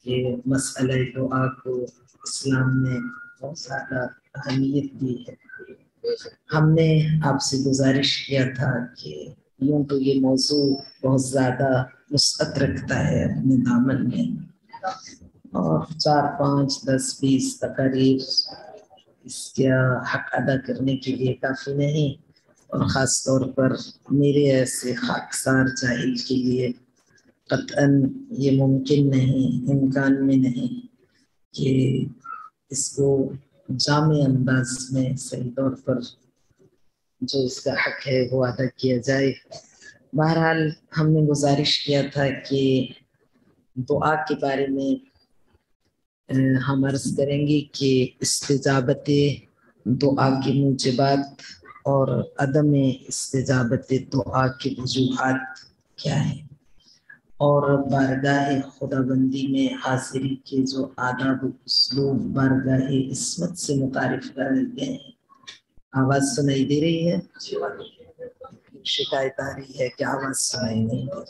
کہ مسئلہ دعا کو اسلام نے بہت زیادہ اہمیت دی ہے۔ ہم نے آپ سے گزارش کیا تھا کہ یوں تو یہ موضوع بہت زیادہ وسعت رکھتا ہے اپنے دامن میں، اور 4 5 10 20 تقاریر اس کا حق ادا کرنے کے لیے کافی نہیں، اور خاص طور پر میرے ایسے خاکسار جاہل کے لیے قطعاً یہ ممکن نہیں، امکان میں نہیں کہ اس کو جامع انداز میں صحیح طور پر جو اس کا حق ہے وہ ادا کیا جائے۔ بہرحال ہم نے گزارش کیا تھا کہ دعا کے بارے میں ہم عرض کریں گے کہ استجابت دعا کے موجبات اور عدم استجابت دعا کے وجوہات کیا ہیں، اور بارگاہ خدا بندی میں حاضری کے جو آداب و اسلوب بارگاہ عصمت سے متعارف کرائے گئے ہیں۔ آواز سنائی دے رہی ہے؟ شکایت آ رہی ہے کہ آواز سنائی نہیں دے رہی۔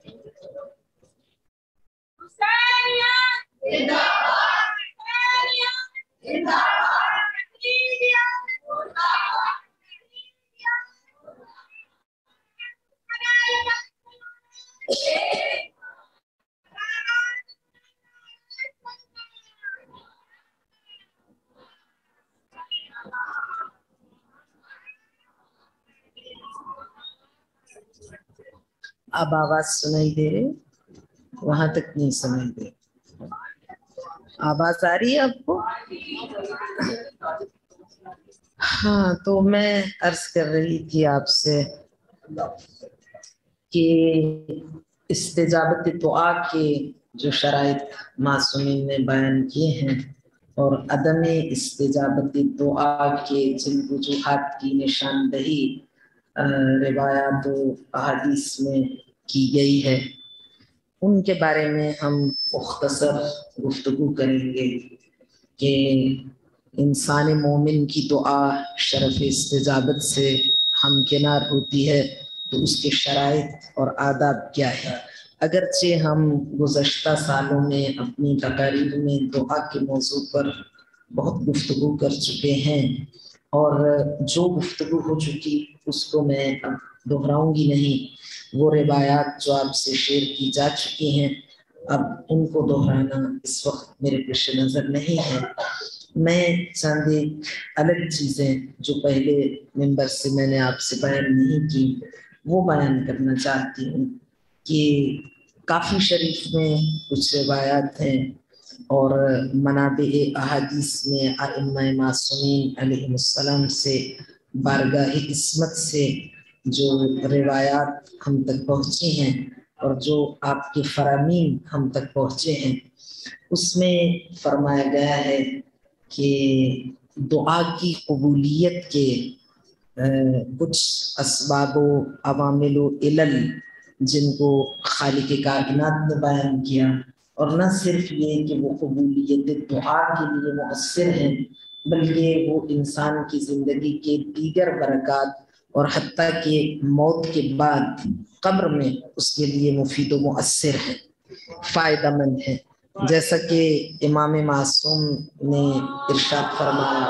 اب آواز سنائی دے رہی؟ وہاں تک نہیں سنائی دے، آواز آ رہی ہے آپ کو؟ ہاں، تو میں عرض کر رہی تھی آپ سے کہ استجابت دعا کے جو شرائط معصومین نے بیان کیے ہیں اور عدم استجابت دعا کے جن وجوہات کی نشاندہی روایات و احادیث میں کی گئی ہے، ان کے بارے میں ہم مختصر گفتگو کریں گے کہ انسان مومن کی دعا شرف استجابت سے ہمکنار ہوتی ہے تو اس کے شرائط اور آداب کیا ہے۔ اگرچہ ہم گزشتہ سالوں میں اپنی تقاریر میں دعا کے موضوع پر بہت گفتگو کر چکے ہیں، اور جو گفتگو ہو چکی اس کو میں اب دہراؤں گی نہیں، وہ روایات جو آپ سے شیئر کی جا چکی ہیں اب ان کو دہرانا اس وقت میرے پیش نظر نہیں ہے۔ میں چند ایک الگ چیزیں جو پہلے ممبر سے میں نے آپ سے بیان نہیں کی وہ بیان کرنا چاہتی ہوں کہ کافی شریف میں کچھ روایات ہیں، اور منابع احادیث میں ائمہ معصومین علیہ السلام سے بارگاہ عصمت سے جو روایات ہم تک پہنچی ہیں اور جو آپ کے فرامین ہم تک پہنچے ہیں، اس میں فرمایا گیا ہے کہ دعا کی قبولیت کے کچھ اسباب و عوامل و علل جن کو خالق کائنات نے بیان کیا، اور نہ صرف یہ کہ وہ قبولیت دعا کے لیے مؤثر ہیں بلکہ وہ انسان کی زندگی کے دیگر برکات اور حتیٰ کہ موت کے بعد قبر میں اس کے لیے مفید و مؤثر ہے، فائدہ مند ہے۔ جیسا کہ امام معصوم نے ارشاد فرمایا،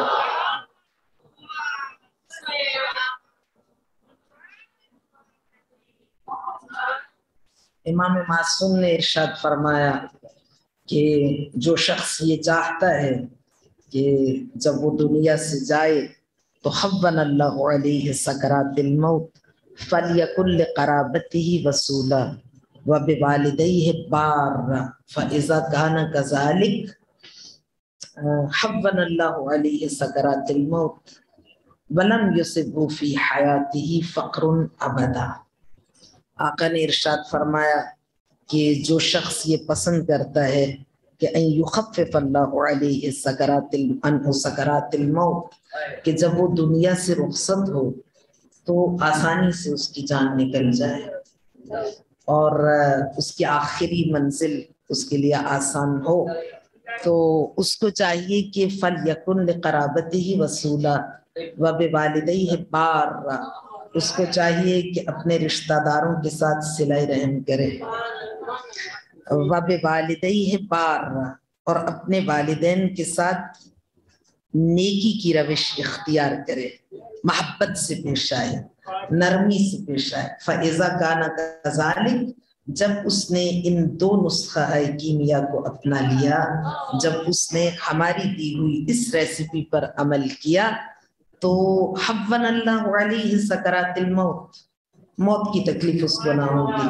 امام معصوم نے ارشاد فرمایا کہ جو شخص یہ چاہتا ہے کہ جب وہ دنیا سے جائے تو حَوَّنَ اللہ علیہ سکرات الموت فَلْيَكُنْ لِقَرَابَتِهِ وَصُولًا وَبِوَالِدَيْهِ بَارًّا فَإِذَا كَانَ كَذَلِكَ حَوَّنَ اللہ علیہ سکرات الموت وَلَمْ يُصِبْهُ فِي حَيَاتِهِ فَقْرٌ أَبَدًا۔ آقا نے ارشاد فرمایا کہ جو شخص یہ پسند کرتا ہے کہ ان یخفف اللہ علیہ سکرات الموت، کہ جب وہ دنیا سے رخصت ہو تو آسانی سے اس کی جان نکل جائے اور اس کی آخری منزل اس کے لیے آسان ہو، تو اس کو چاہیے کہ فَلْيَكُنْ لِقَرَابَتِهِ وَصُولًا وَبِوَالِدَيْهِ بَارًّا، اس کو چاہیے کہ اپنے رشتہ داروں کے ساتھ صلہ رحم کرے، वबिवालिदैहि बार्रा, और अपने वालिदैन के साथ नेकी की रविश इख्तियार करे, मोहब्बत से पेश आए, नरमी से पेश आए। फ़इज़ा काना कज़ालिक, जब उसने इन दो नुस्खा कीमिया को अपना लिया, जब उसने हमारी दी हुई इस रेसिपी पर अमल किया, तो हव्वनल्लाहु अलैहि सकरातिल मौत, मौत की तकलीफ उसको ना होगी।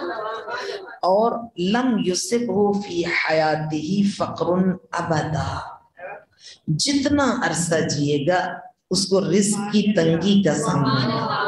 और लम युसिबहु फी हयातिही फ़क़रुन अबदा, जितना अरसा जिएगा उसको रिज़्क़ की तंगी का सामना,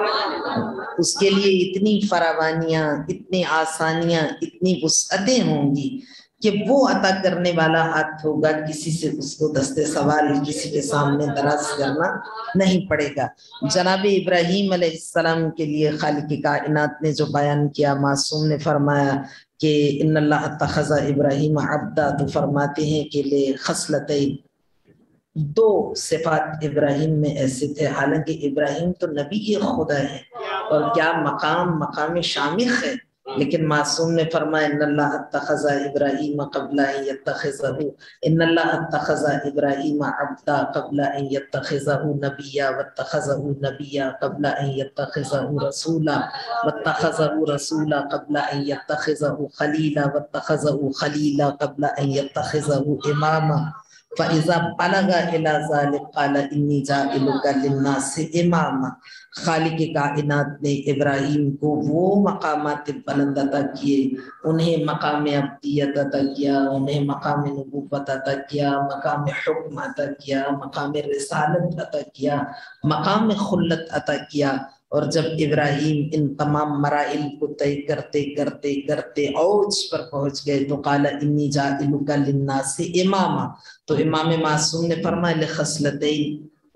उसके लिए इतनी फरावानियां, इतनी आसानियां, इतनी वुसअतें होंगी कि वो अता करने वाला हाथ होगा, किसी से उसको दस्ते सवाल किसी के सामने दराज करना नहीं पड़ेगा। जनाब इब्राहीम अलैहिस्सलाम के लिए खालिक कायनात ने जो बयान किया, मासूम ने फरमाया कि इन्नल्लाह अत्तखज़ इब्राहीम अब्दा, तो फरमाते हैं कि ले खसलतैन, दो सिफात इब्राहिम में ऐसे थे। हालांकि इब्राहिम तो नबी खुदा है और क्या मकाम मकाम शामिख है, लेकिन मासूम ने फरमाया इन्नल्लाह अत्तखज़ इब्राहीम क़ब्ल अन यत्तखिज़हु, इन्नल्लाह अत्तखज़ इब्राहीम अब्दा क़ब्ल अन यत्तखिज़हु नबिय्या वत्तखज़हु नबिय्या क़ब्ल अन यत्तखिज़हु रसूला वत्तखज़हु रसूला क़ब्ल अन यत्तखिज़हु खलीला वत्तखज़हु खलीला क़ब्ल अन यत्तखिज़हु इमामा। फ़इज़ा बलगा इला ज़ालिक क़ाला इन्नी जाइलुका लिन्नासि इमामा। खालिक कायनात ने इब्राहीम को वो मकामात बुलंद अता किए, उन्हें मकाम अब्दियत अता किया, उन्हें मकाम नबुव्वत अता किया, मकाम हुक्म अता किया, मकाम रिसालत अता किया, मकाम खुल्लत अता किया। और जब इब्राहीम इन तमाम मराइल को तय करते करते करते औज पर पहुंच गए, तो काला इन्नी जाइलुका लिन्नासि इमामा, तो इमाम मासूम ने फरमाया लिखसलतैन,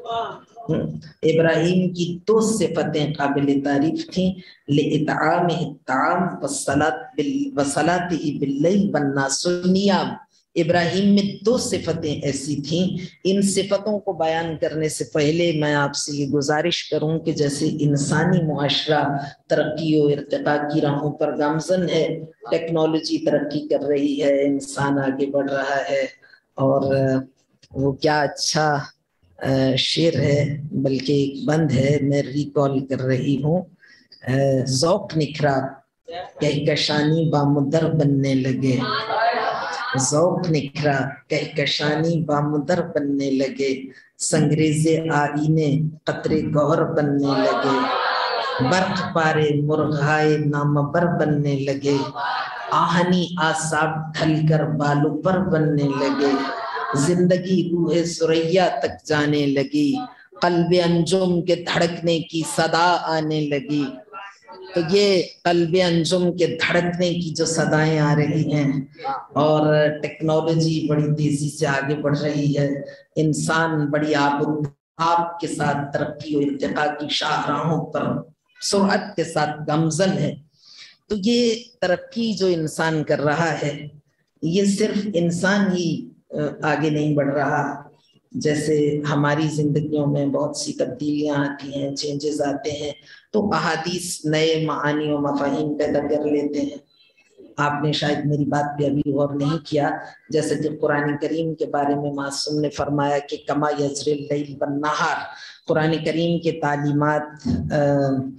इब्राहीम की दो सिफतें काबिल तारीफ थी, लिइतआमिहि ताम वसलातिही बिल्लैल वन्नासु नियाम। इब्राहीम में दो सिफतें ऐसी थीं। इन सिफतों को बयान करने से पहले मैं आपसे ये गुजारिश करूं कि जैसे इंसानी मुआशरा तरक्की और इर्तिका की राहों पर गामजन है, टेक्नोलॉजी तरक्की कर रही है, इंसान आगे बढ़ रहा है, और वो क्या अच्छा शेर है, बल्कि एक बंद है, मैं रिकॉल कर रही हूँ। ज़ौक़ निखरा कहकशानी बामुदर बनने लगे, ज़ौक़ निखरा कहकशानी बामुदर बनने लगे, संगरेज़े आईने कतरे गौहर बनने लगे, बर्क़ पारे मुर्ग़ाए नामबर बनने लगे, आहनी आसाब ढलकर बालू पर बनने लगे, जिंदगी रूहे सुरैया तक जाने लगी, क़ल्बे अंजुम के धड़कने की सदा आने लगी। तो ये क़ल्बे अंजुम के धड़कने की जो सदाएं आ रही हैं, और टेक्नोलॉजी बड़ी तेजी से आगे बढ़ रही है, इंसान बड़ी आबरूब के साथ तरक्की और इर्तिका की शाहराहों पर सुरअत के साथ गमजन है। तो ये तरक्की जो इंसान कर रहा है, ये सिर्फ इंसान ही आगे नहीं बढ़ रहा, जैसे हमारी जिंदगियों में बहुत सी तब्दीलियां आती हैं, चेंजेस आते हैं, तो अहादीस नए मानी और मफाहिम पैदा कर लेते हैं। आपने शायद मेरी बात पे अभी गौर नहीं किया, जैसे कि कुरान करीम के बारे में मासूम ने फरमाया कि कमा यजरिल लैल वन नहार, कुरान करीम के तालीमात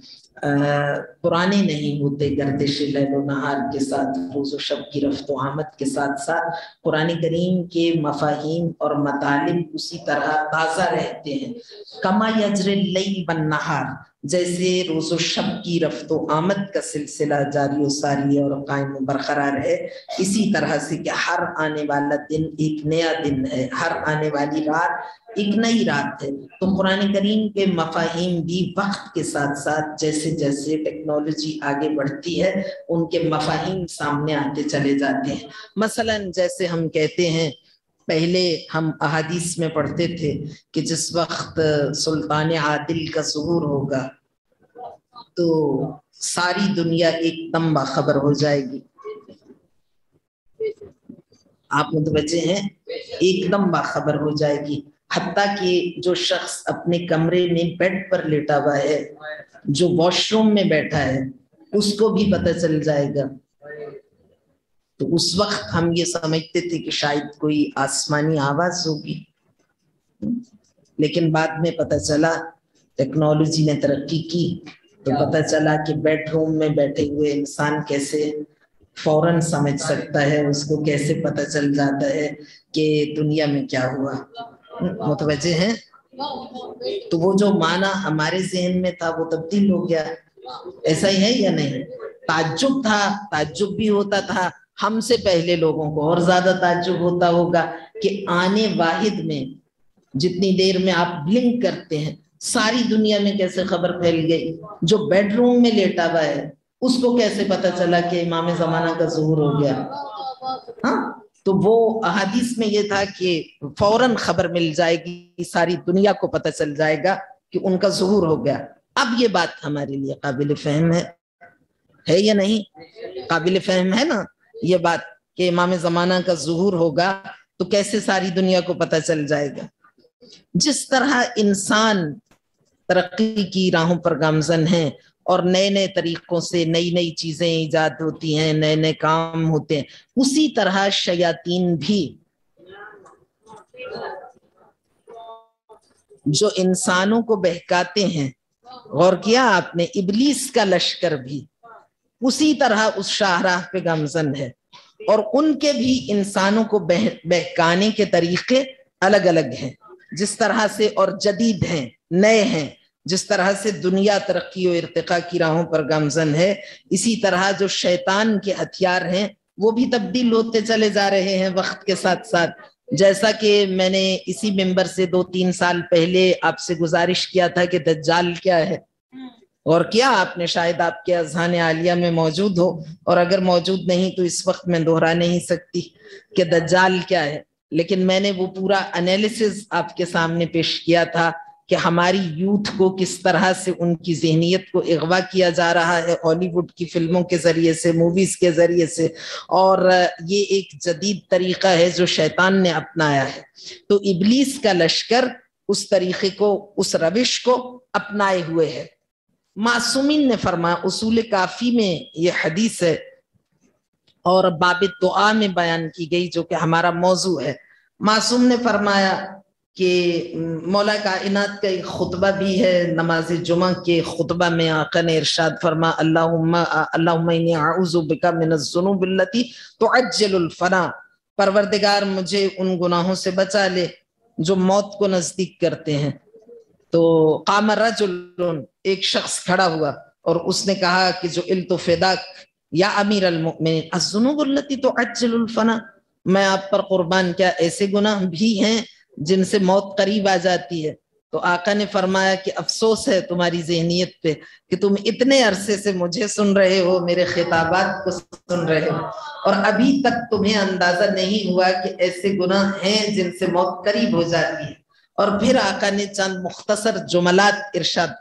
पुराने नहीं होते, गर्दिश लैल नहार के साथ, रोज़ व शब की रफ्त व आमद के साथ साथ कुरान करीम के मफाहीम और मतालिब उसी तरह ताज़ा रहते हैं। कमा यजरिल लैल वन नहार, जैसे रोज़ व शब की रफ्त व आमद का सिलसिला जारी व सारी और कायम बरकरार है, इसी तरह से कि हर आने वाला दिन एक नया दिन है, हर आने वाली रात एक नई रात है। तो कुरान करीम के मफाहीम भी वक्त के साथ साथ जैसे जैसे टेक्नोलॉजी आगे बढ़ती है, उनके मफाहीम सामने आते चले जाते हैं। मसलन जैसे हम कहते हैं, पहले हम अहादीस में पढ़ते थे कि जिस वक्त सुल्तान आदिल का ज़ुहूर होगा तो सारी दुनिया एकदम बाखबर हो जाएगी। आप मुतवज्जे हैं, एकदम बाखबर हो जाएगी। हत्ता कि जो शख्स अपने कमरे में बेड पर लेटा हुआ है, जो वॉशरूम में बैठा है, उसको भी पता चल जाएगा। تو اس وقت ہم یہ سمجھتے تھے کہ شاید کوئی آسمانی آواز ہوگی، لیکن بعد میں پتہ چلا ٹیکنالوجی نے ترقی کی تو پتہ چلا کہ بیڈ روم میں بیٹھے ہوئے انسان کیسے فوراً سمجھ سکتا ہے، اس کو کیسے پتہ چل جاتا ہے کہ دنیا میں کیا ہوا۔ متوجہ ہیں؟ تو وہ جو معنی ہمارے ذہن میں تھا وہ تبدیل ہو گیا، ایسا ہی ہے یا نہیں؟ تعجب تھا، تعجب بھی ہوتا تھا، ہم سے پہلے لوگوں کو اور زیادہ تعجب ہوتا ہوگا کہ آنے واحد میں جتنی دیر میں آپ بلنک کرتے ہیں ساری دنیا میں کیسے خبر پھیل گئی۔ جو بیڈ روم میں لیٹا ہوا ہے اس کو کیسے پتا چلا کہ امام زمانہ کا ظہور ہو گیا؟ ہاں، تو وہ احادیث میں یہ تھا کہ فوراً خبر مل جائے گی، ساری دنیا کو پتہ چل جائے گا کہ ان کا ظہور ہو گیا۔ اب یہ بات ہمارے لیے قابل فہم ہے یا نہیں؟ قابل فہم ہے نا یہ بات کہ امام زمانہ کا ظہور ہوگا تو کیسے ساری دنیا کو پتہ چل جائے گا۔ جس طرح انسان ترقی کی راہوں پر گامزن ہیں اور نئے نئے طریقوں سے نئی نئی چیزیں ایجاد ہوتی ہیں، نئے نئے کام ہوتے ہیں، اسی طرح شیاطین بھی جو انسانوں کو بہکاتے ہیں، غور کیا آپ نے، ابلیس کا لشکر بھی اسی طرح اس شاہراہ پہ گامزن ہے، اور ان کے بھی انسانوں کو بہکانے کے طریقے الگ الگ ہیں، جس طرح سے اور جدید ہیں، نئے ہیں۔ جس طرح سے دنیا ترقی و ارتقاء کی راہوں پر گامزن ہے، اسی طرح جو شیطان کے ہتھیار ہیں وہ بھی تبدیل ہوتے چلے جا رہے ہیں وقت کے ساتھ ساتھ۔ جیسا کہ میں نے اسی ممبر سے 2-3 سال پہلے آپ سے گزارش کیا تھا کہ دجال کیا ہے، اور کیا آپ نے، شاید آپ کے اذہان عالیہ میں موجود ہو، اور اگر موجود نہیں تو اس وقت میں دہرا نہیں سکتی کہ دجال کیا ہے، لیکن میں نے وہ پورا انالیسز آپ کے سامنے پیش کیا تھا کہ ہماری یوتھ کو کس طرح سے ان کی ذہنیت کو اغوا کیا جا رہا ہے ہالی ووڈ کی فلموں کے ذریعے سے، موویز کے ذریعے سے، اور یہ ایک جدید طریقہ ہے جو شیطان نے اپنایا ہے۔ تو ابلیس کا لشکر اس طریقے کو، اس روش کو اپنائے ہوئے ہے۔ معصومین نے فرمایا، اصول کافی میں یہ حدیث ہے اور باب دعا میں بیان کی گئی جو کہ ہمارا موضوع ہے۔ معصوم نے فرمایا کہ مولا کائنات کا ایک خطبہ بھی ہے، نماز جمعہ کے خطبہ میں آقا نے ارشاد فرما، اللہم انی اعوذ بک من الذنوب التی تعجل الفنا، پروردگار مجھے ان گناہوں سے بچا لے جو موت کو نزدیک کرتے ہیں۔ تو قام رجل، ایک شخص کھڑا ہوا اور اس نے کہا کہ جو التفداک یا امیر المؤمنین الذنوب التی تعجل الفنا، میں آپ پر قربان، کیا ایسے گناہ بھی ہیں جن سے موت قریب آ جاتی ہے؟ تو آقا نے فرمایا کہ افسوس ہے تمہاری ذہنیت پہ کہ تم اتنے عرصے سے مجھے سن رہے ہو، میرے خطابات کو سن رہے ہو، اور ابھی تک تمہیں اندازہ نہیں ہوا کہ ایسے گناہ ہیں جن سے موت قریب ہو جاتی ہے۔ اور پھر آقا نے چند مختصر جملات ارشاد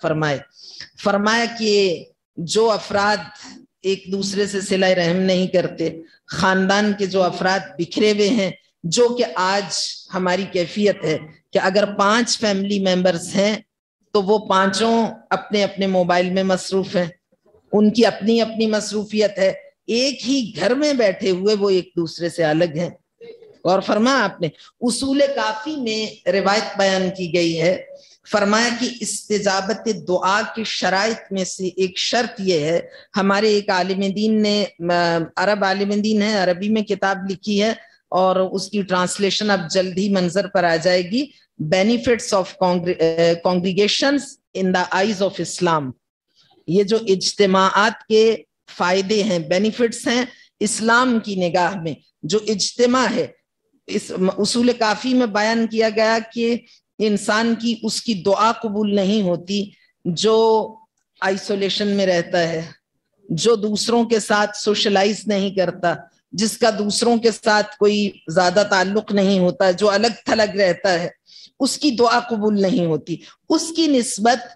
فرمایا کہ جو افراد ایک دوسرے سے صلہ رحم نہیں کرتے، خاندان کے جو افراد بکھرے ہوئے ہیں، جو کہ آج ہماری کیفیت ہے کہ اگر 5 فیملی ممبرز ہیں تو وہ 5 اپنے اپنے موبائل میں مصروف ہیں، ان کی اپنی اپنی مصروفیت ہے، ایک ہی گھر میں بیٹھے ہوئے وہ ایک دوسرے سے الگ ہیں۔ اور فرمایا آپ نے، اصول کافی میں روایت بیان کی گئی ہے، فرمایا کہ استجابت دعا کی شرائط میں سے ایک شرط یہ ہے، ہمارے ایک عالم دین نے، عرب عالم دین ہے، عربی میں کتاب لکھی ہے اور اس کی ٹرانسلیشن اب جلد ہی منظر پر آ جائے گی، benefits of congregations in the eyes of Islam. یہ جو اجتماعات کے فائدے ہیں، بینیفٹس ہیں اسلام کی نگاہ میں، جو اجتماع ہے، اس اصول کافی میں بیان کیا گیا کہ انسان کی اس کی دعا قبول نہیں ہوتی جو آئسولیشن میں رہتا ہے، جو دوسروں کے ساتھ سوشلائز نہیں کرتا، جس کا دوسروں کے ساتھ کوئی زیادہ تعلق نہیں ہوتا، جو الگ تھلگ رہتا ہے، اس کی دعا قبول نہیں ہوتی۔ اس کی نسبت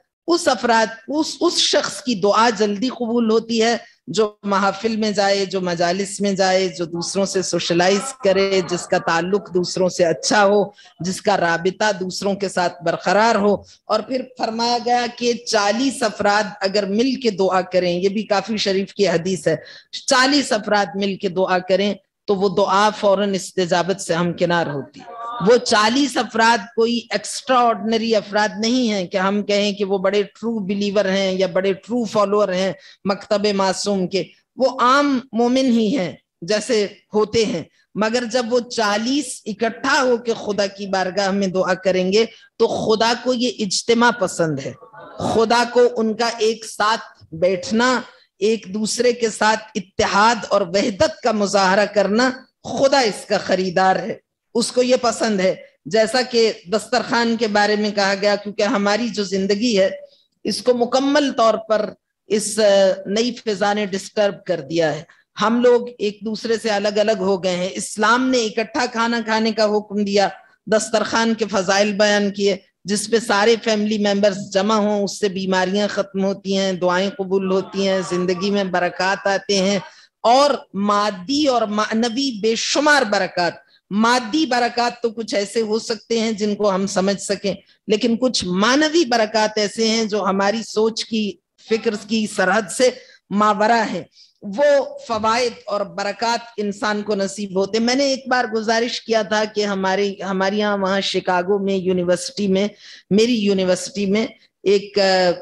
اس شخص کی دعا جلدی قبول ہوتی ہے جو محافل میں جائے، جو مجالس میں جائے، جو دوسروں سے سوشلائز کرے، جس کا تعلق دوسروں سے اچھا ہو، جس کا رابطہ دوسروں کے ساتھ برقرار ہو۔ اور پھر فرمایا گیا کہ 40 افراد اگر مل کے دعا کریں، یہ بھی کافی شریف کی حدیث ہے، 40 افراد مل کے دعا کریں تو وہ دعا فوراً استجابت سے ہمکنار ہوتی. وہ 40 افراد کوئی ایکسٹرا آرڈنری افراد نہیں ہیں کہ ہم کہیں کہ وہ بڑے ٹرو بلیور ہیں یا بڑے ٹرو فالوور ہیں مکتب معصوم کے. وہ عام مومن ہی ہیں جیسے ہوتے ہیں، مگر جب وہ 40 اکٹھا ہو کے خدا کی بارگاہ میں دعا کریں گے تو خدا کو یہ اجتماع پسند ہے. خدا کو ان کا ایک ساتھ بیٹھنا، ایک دوسرے کے ساتھ اتحاد اور وحدت کا مظاہرہ کرنا، خدا اس کا خریدار ہے، اس کو یہ پسند ہے. جیسا کہ دسترخوان کے بارے میں کہا گیا، کیونکہ ہماری جو زندگی ہے اس کو مکمل طور پر اس نئی فضا نے ڈسٹرب کر دیا ہے. ہم لوگ ایک دوسرے سے الگ الگ ہو گئے ہیں. اسلام نے اکٹھا کھانا کھانے کا حکم دیا، دسترخوان کے فضائل بیان کیے، جس پہ سارے فیملی ممبرز جمع ہوں، اس سے بیماریاں ختم ہوتی ہیں، دعائیں قبول ہوتی ہیں، زندگی میں برکات آتے ہیں، اور مادی اور معنوی بے شمار برکات. مادی برکات تو کچھ ایسے ہو سکتے ہیں جن کو ہم سمجھ سکیں، لیکن کچھ معنوی برکات ایسے ہیں جو ہماری سوچ کی، فکر کی سرحد سے ماورا ہے. وہ فوائد اور برکات انسان کو نصیب ہوتے. میں نے ایک بار گزارش کیا تھا کہ ہمارے یہاں وہاں شکاگو میں یونیورسٹی میں، میری یونیورسٹی میں ایک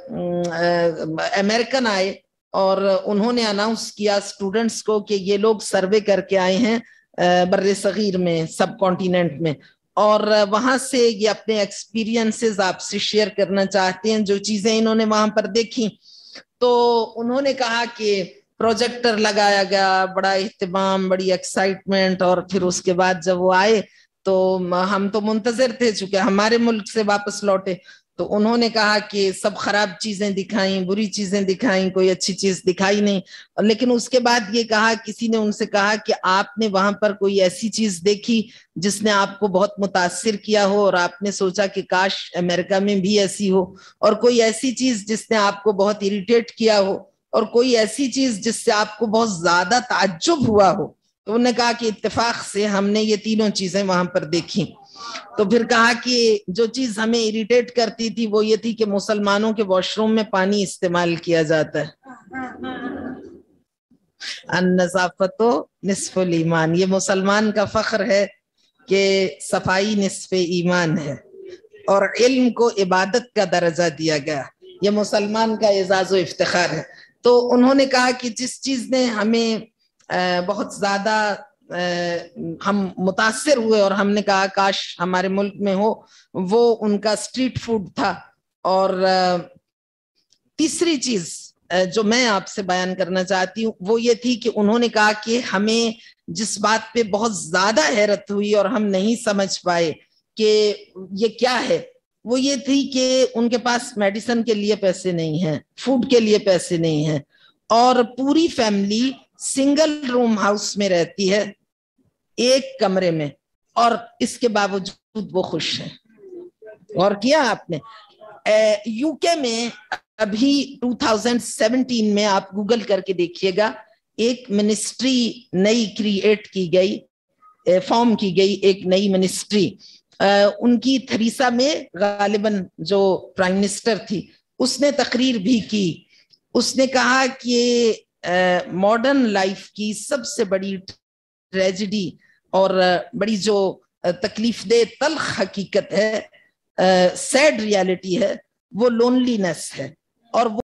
امریکن آئے اور انہوں نے اناؤنس کیا اسٹوڈنٹس کو کہ یہ لوگ سروے کر کے آئے ہیں بر صغیر میں، سب کانٹیننٹ میں، اور وہاں سے یہ اپنے ایکسپیرینسز آپ سے شیئر کرنا چاہتے ہیں، جو چیزیں انہوں نے وہاں پر دیکھی. تو انہوں نے کہا کہ پروجیکٹر لگایا گیا، بڑا اہتمام، بڑی ایکسائٹمنٹ، اور پھر اس کے بعد جب وہ آئے تو ہم تو منتظر تھے چونکہ ہمارے ملک سے واپس لوٹے. تو انہوں نے کہا کہ سب خراب چیزیں دکھائیں، بری چیزیں دکھائیں، کوئی اچھی چیز دکھائی نہیں. لیکن اس کے بعد یہ کہا، کسی نے ان سے کہا کہ آپ نے وہاں پر کوئی ایسی چیز دیکھی جس نے آپ کو بہت متاثر کیا ہو اور آپ نے سوچا کہ کاش امریکہ میں بھی ایسی ہو، اور کوئی ایسی چیز جس نے آپ کو بہت اریٹیٹ کیا ہو، اور کوئی ایسی چیز جس سے آپ کو بہت زیادہ تعجب ہوا ہو. تو انہوں نے کہا کہ اتفاق سے ہم نے یہ تینوں چیزیں وہاں پر دیکھی. تو پھر کہا کہ جو چیز ہمیں اریٹیٹ کرتی تھی وہ یہ تھی کہ مسلمانوں کے واش روم میں پانی استعمال کیا جاتا ہے. النظافت نصف الایمان، یہ مسلمان کا فخر ہے کہ صفائی نصف ایمان ہے، اور علم کو عبادت کا درجہ دیا گیا، یہ مسلمان کا اعزاز و افتخار ہے. تو انہوں نے کہا کہ جس چیز نے ہمیں بہت زیادہ ہم متاثر ہوئے اور ہم نے کہا کاش ہمارے ملک میں ہو، وہ ان کا اسٹریٹ فوڈ تھا. اور تیسری چیز جو میں آپ سے بیان کرنا چاہتی ہوں وہ یہ تھی کہ انہوں نے کہا کہ ہمیں جس بات پہ بہت زیادہ حیرت ہوئی اور ہم نہیں سمجھ پائے کہ یہ کیا ہے، وہ یہ تھی کہ ان کے پاس میڈیسن کے لیے پیسے نہیں ہیں، فوڈ کے لیے پیسے نہیں ہیں، اور پوری فیملی سنگل روم ہاؤس میں رہتی ہے، ایک کمرے میں، اور اس کے باوجود وہ خوش ہیں. اور کیا آپ نے یو کے میں ابھی 2017 میں آپ گوگل کر کے دیکھیے گا، ایک منسٹری نئی کریٹ کی گئی، فارم کی گئی ایک نئی منسٹری. ان کی تھریسا میں غالباً جو پرائم منسٹر تھی، اس نے تقریر بھی کی. اس نے کہا کہ ماڈرن لائف کی سب سے بڑی ٹریجڈی اور بڑی جو تکلیف دہ تلخ حقیقت ہے، سیڈ ریالٹی ہے، وہ لونلی نیس ہے، اور وہ